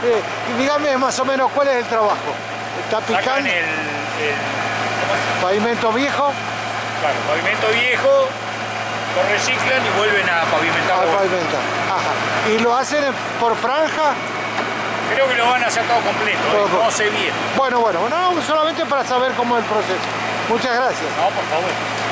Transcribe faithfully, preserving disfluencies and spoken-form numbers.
Eh, dígame más o menos cuál es el trabajo. Está Sacan picando. el, el Pavimento viejo. claro, pavimento viejo, lo reciclan y vuelven a pavimentar. Al pavimentar. Ajá. ¿Y lo hacen por franja? Creo que lo van a hacer todo completo, Todo ¿eh? No sé bien. Bueno, bueno, no, solamente para saber cómo es el proceso. Muchas gracias. No, por favor.